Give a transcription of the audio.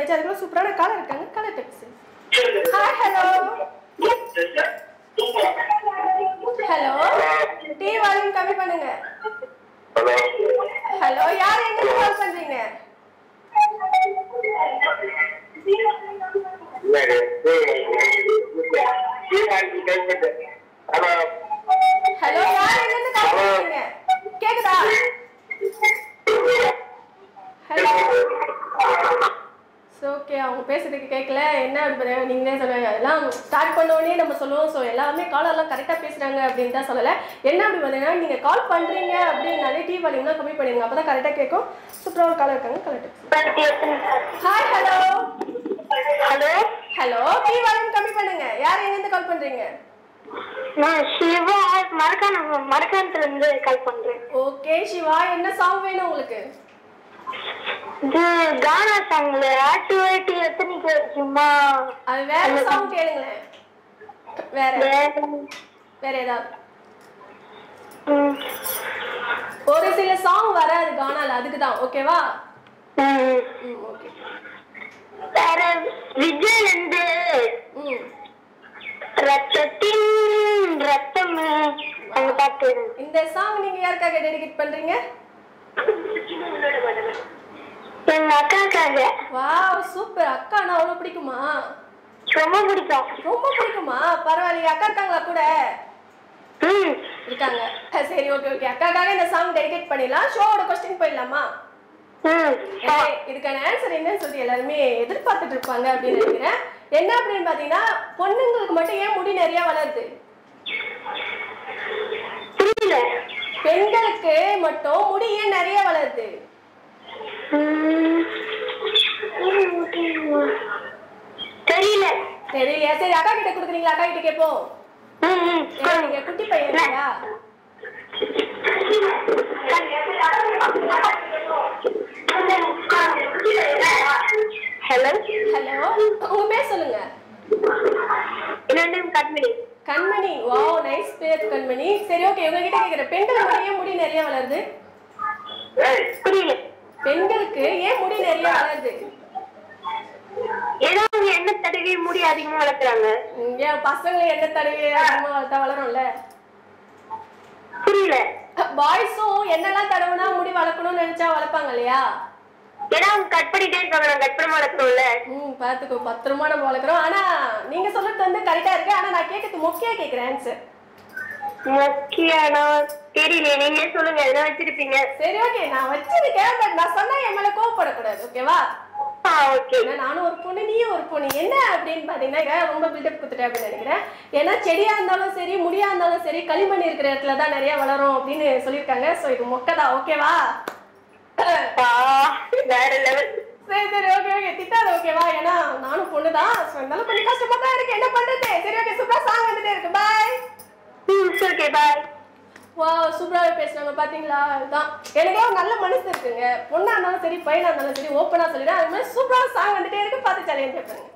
பண்ணியாச்சு. அதுக்குள்ள சூப்பரான காலர் இருக்காங்க. Caller text. Hi hello. Hello. TV volume கம்மி பண்ணுங்க. ஹலோ. ஹலோ, யார் எங்க இருந்து கால் பண்றீங்க? ஹலோ, யார் எங்க இருந்து கால் பண்றீங்க? கேக்குதா? ஹலோ. ஓகே, அவங்க பேசுறதுக்கு கேட்கல. என்ன அப்படி நீங்களே சொல்லுங்க. எல்லாம் ஸ்டார்ட் பண்ண உடனே நம்ம சொல்லுவோம். ஸோ எல்லாமே காலர்லாம் கரெக்டாக பேசுகிறாங்க அப்படின்னு தான் சொல்லலை. என்ன அப்படி பார்த்தீங்கன்னா, நீங்கள் கால் பண்ணுறீங்க அப்படின்னாலே டிவி வால்யூம்லாம் கம்மி பண்ணிடுங்க. அப்போ தான் கரெக்டாக கேட்கும். சூப்பராக ஒரு காலர் இருக்காங்க. Collect. Hi hello. Hello. Hello, TV volume கம்மி பண்ணுங்க. யார் எங்கேருந்து கால் பண்ணுறீங்க? நான் சிவா மரக்காணத்துல இருந்து கால் பண்றேன். ஓகே சிவா, என்ன சாங் வேணும் உங்களுக்கு? இது கானா சாங்ல ஆக்டிவேட் எத்தனைக்கு சும்மா அது வேற சாங் கேளுங்களேன். வேற ஏதாவது ஒரு சில சாங் வராது கானால, அதுக்கு தான். ஓகேவா? ஓகே. வேற விஜய் வந்து ரத்தத்தின் ரத்தம் அந்த பாட்டு. இந்த சாங் நீங்க யாருக்காக டெடிகேட் பண்றீங்க? எங்க அக்காக்காக. Wow super. அக்கானா அவ்வளவு பிடிக்குமா? ரொம்ப பிடிக்கும். ரொம்ப பிடிக்குமா? பரவாயில்லையே. அக்கா இருக்காங்களா கூட? இருக்காங்க. சரி ஓகே ஓகே. அக்காக்காக இந்த சாங் டெடிகேட் பண்ணிடலாம். ஷோவோட கொஸ்டின் போயிடலாமா? இதுக்கான ஆன்சர் என்னன்னு சொல்லி எல்லாருமே எதிர்பார்த்துட்டு இருப்பாங்க அப்படின்னு நினைக்கிறேன். என்ன அப்படின்னு பாத்தீங்கன்னா, பொண்ணுங்களுக்கு மட்டும் ஏன் முடி நிறைய வளருது? பெண்களுக்கு மட்டும் முடி ஏன் நிறைய வளருது? தெரியல. தெரியலையா? சரி அக்கா கிட்ட கொடுக்குறீங்களா? அக்கா கிட்ட கேட்போம். நீங்க குட்டி பையன் இல்லையா? ஹலோ. ஹலோ, உங்க பேர் சொல்லுங்க. கண்மணி. கண்மணி. வாவ் நைஸ் பேர் கண்மணி. சரி ஓகே, உங்ககிட்ட கேக்குறேன். பெண்களுக்கு ஏன் முடி நிறைய வளருது? புரியல. பெண்களுக்கு ஏன் முடி நிறைய வளருது? ஏதோ எண்ணெய் தடவி முடி அதிகமா வளர்க்குறாங்க. ஏன் பசங்களை எண்ணெய் தடவி அதிகமா வளர்த்தா வளரும்ல? புரியல. பாய்ஸும் எண்ணெய்லாம் தடவுனா முடி வளர்க்கணும்னு நினைச்சா வளர்ப்பாங்க இல்லையா? ஏன்னா அவங்க கட் பண்ணிட்டே இருக்காங்க. நான் கட் பண்ண வளர்க்கணும்ல. பாத்துக்கோ, பத்திரமா நம்ம வளர்க்குறோம். ஆனா நீங்க சொல்றது வந்து கரெக்டா இருக்கு. ஆனா நான் கேட்கறது மொக்கையா கேட்கிறேன் ஆன்சர். மொக்கையானா தெரியல, நீங்க சொல்லுங்க. எதனா வச்சிருப்பீங்க. சரி ஓகே, நான் வச்சிருக்கேன். பட் நான் சொன்னா என் மேல கோவப்படக்கூடாது. ஓகேவா? ஓகே. நானும் ஒரு பொண்ணு, நீயும் ஒரு பொண்ணு. என்ன அப்படின்னு பாத்தீங்கன்னா, ரொம்ப பில்டப் கொடுத்துட்டேன் அப்படின்னு நினைக்கிறேன். ஏன்னா செடியா இருந்தாலும் சரி, முடியா இருந்தாலும் சரி, களிமண் இருக்கிற இடத்துல தான் நிறைய வளரும் அப்படின்னு சொல்லியிருக்காங்க. ஸோ இது மொக்கதான். ஓகேவா? வேற லெவல். சரி சரி ஓகே ஓகே, திட்டாத. ஓகேவா? ஏன்னா நானும் பொண்ணுதான். ஸோ இருந்தாலும் கொஞ்சம் கஷ்டமா தான் இருக்கு. என்ன பண்றது? சரி ஓகே, சூப்பரா சாங் வந்துட்டே இருக்கு. பாய். Okay bye. வா சூப்பராகவே பேசுனாங்க. பார்த்தீங்களா? அதுதான் எனக்கே ஒரு நல்ல மனசு இருக்குங்க. பொண்ணா இருந்தாலும் சரி, பையனா இருந்தாலும் சரி, ஓப்பனாக சொல்லிடுறேன். அது மாதிரி சூப்பராக சாங் வந்துட்டே இருக்கு. பார்த்து சேலஞ்ச் பண்ணுங்க.